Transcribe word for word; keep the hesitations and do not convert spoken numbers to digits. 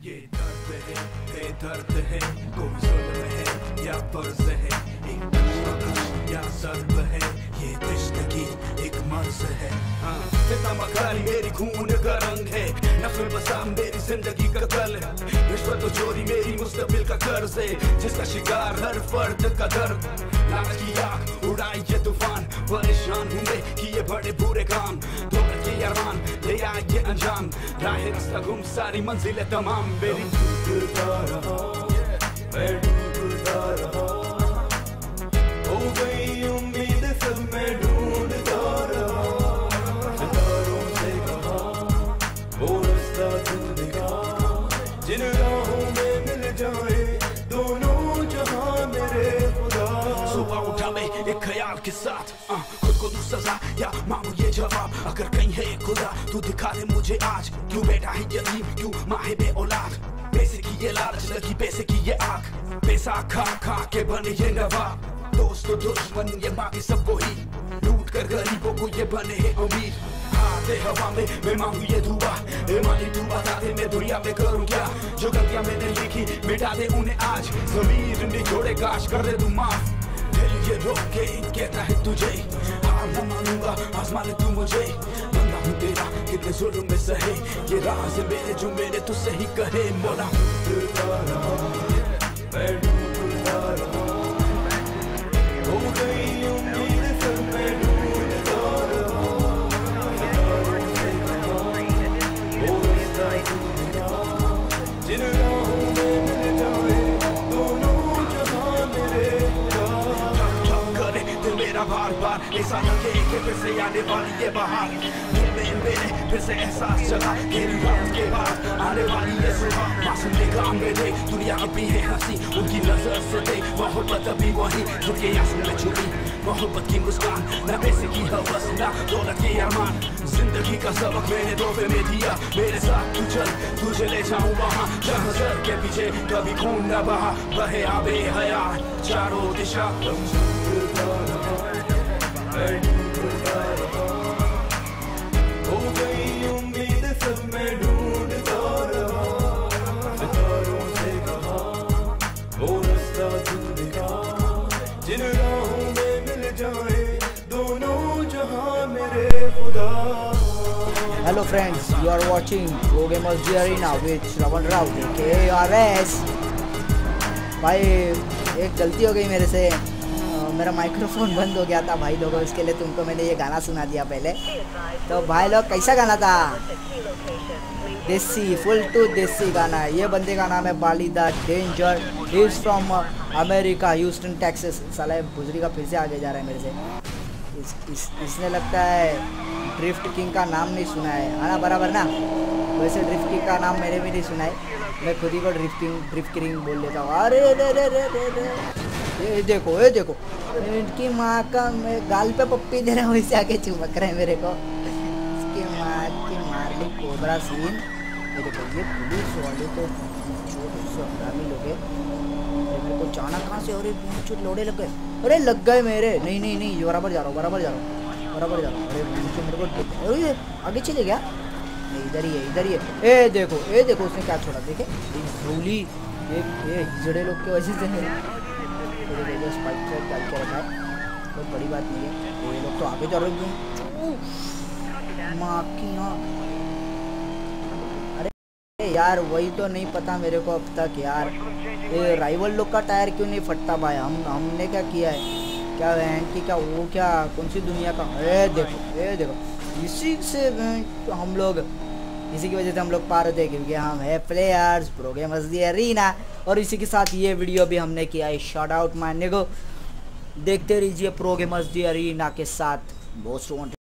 ये दर्द है, बेदर्द है, कोई जुल्म है या फर्ज है, एक कश या ज़र्ब है, ये तिश्तगी एक मर्ज है। हाँ, फितना मकारी मेरी खून का रंग है, नफल बसा मेरी जिंदगी का कल है, रिश्वत तो चोरी मेरी मुस्तबिल का कर्ज है, जिसका शिकार हर फर्द का दर्द। लालच की आग उड़ाई ये तूफान, परेशान हूँ मैं किए बड़े बुरे काम, दौलत के अरमान ले आए ये अंजाम, राह रास्ता गुम सारी मंजिलें तमाम। मेरी डूबता रहा, मैं डूबता रहा, हो गई उम्मीद सब मैं ढूंढता रहा, सितारों से कहा वो रास्ता तू दिखा, जिन राहों में मिल जाए दोनों जहां मेरे खुदा। सुबह उठा मैं एक ख्याल के साथ, आ, खुद को दूं सजा या मांगू ये जवाब, अगर कहीं है खुदा तू दिखा दे मुझे आज, क्यों बेटा है यतीम, क्यों माँ है बे औलाद, पैसे की ये लालच लगी पैसे की ये आग, पैसा खा खा के बने ये नवाब, दोस्त तो दुश्मन ये बाकी सब वही, लूट कर गरीबों को ये बने हैं अमीर। हाथे हवा में मैं मांगू ये दुआ, ए माली तू बता दे मैं दुनिया में करूँ क्या, जो गलतियां मैंने लिखी मिटा दे उन्हें आज, ज़मीर में जोड़े काश कर दे तू माफ, दिल ये रोक के कहता है तुझे, हार न मानूंगा आजमा ले तू मुझे, बंदा हूँ तेरा कितने जुल्म में सहे, ये राज मेरे जो मैंने तुझसे ही कहे। मौला डूबता रहा, मैं डूबता रहा, हो गई उम्मीद सब मैं ढूंढता रहा, सितारों से कहा वो रास्ता तू दिखा, जिन राहों में मिल जाए दोनों जहां मेरे मेरा बार बार ऐसा लगे कि फिर से आने वाली ये बहार, दिल में मेरे फिर से एहसास जगा, तेरी रात के बाद आने वाली ये सुबह, मासूम निगाह में देख दुनिया अभी है हंसी, उनकी नजर से देख मोहब्बत अभी वही, खुद के आंसू में छुपी मोहब्बत की मुस्कान, न पैसे की हवस न दौलत के अरमान, जिंदगी का सबक मैंने तोहफे में दिया, मेरे साथ तू चल तुझे ले जाऊं वहाँ, जहाँ सर के पीछे कभी खून न बहा, बहे आबे हयात चारों दिशा। हो गई उम्मीद सब मैं ढूंढता रहा, सितारों से कहा वो रास्ता तू दिखा, जिन राहों में मिल जाए दोनों जहां मेरे खुदा। Hello friends, you are watching Pro Gamers The Arena with Shravan Rao K R S। भाई एक गलती हो गई मेरे से, मेरा माइक्रोफोन बंद हो गया था भाई लोगों, इसके लिए तुमको मैंने ये गाना सुना दिया पहले। तो भाई लोग कैसा गाना था, देसी फुल टू देसी गाना है। ये बंदे का नाम है Bali the danger, he is from America, Houston Texas. साला भुजरी का फिर से आगे जा रहा है मेरे से। इस, इस, इसने लगता है ड्रिफ्ट किंग का नाम नहीं सुना है, है ना बराबर ना। वैसे ड्रिफ्ट किंग का नाम मैंने भी नहीं सुना है, मैं खुद ही को ड्रिफ्टिंग ड्रिफ्ट किंग बोल लेता हूँ। अरे रे रे रे रे रे ये देखो ये देखो इनकी माँ का, मैं गाल पे पप्पी दे रहा हूँ, इससे आगे चुमक रहे हैं मेरे को। इसकी माँ की मार ली कोबरा सीन। ये देखो ये पुलिस वाले तो छोटे से हरामी लोग हैं, मेरे को जाना कहाँ से, अरे छोटे लोड़े लग गए, अरे लग गए मेरे। नहीं नहीं नहीं बराबर जा रहा हूँ बराबर जा रहा हूँ बराबर जा रहा हूँ। अरे मेरे को अरे आगे चले गया, इधर ही है इधर ही है। ए देखो ए देखो उसने क्या छोड़ा, देखे झोली एक ये हिजड़े लोग की वजह से स्पाइक ट्रैक डाल के रखा है, कोई बड़ी बात नहीं है। ये लोग तो आगे जा रहे हैं माँ की। हाँ अरे यार वही तो नहीं पता मेरे को अब तक यार, ये राइवल लोग का टायर क्यों नहीं फटता भाई। हम हमने क्या किया है, क्या वैन की क्या वो क्या कौन सी दुनिया का। ए देखो ए देखो इसी से तो हम लोग, इसी की वजह से हम लोग पार होते हैं, क्योंकि हम है players pro gamers the arena. और इसी के साथ ये वीडियो भी हमने किया है शॉट आउट मारने को। देखते रहिए प्रो गेमर्स दी एरीना के साथ मोस्ट वांटेड